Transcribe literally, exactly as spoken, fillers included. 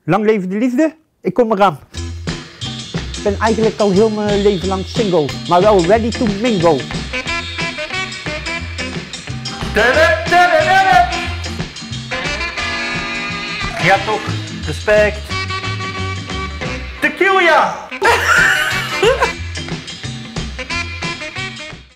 Lang leven de liefde, ik kom eraan. Ik ben eigenlijk al heel mijn leven lang single, maar wel ready to mingle. Ja toch, respect. Tequila!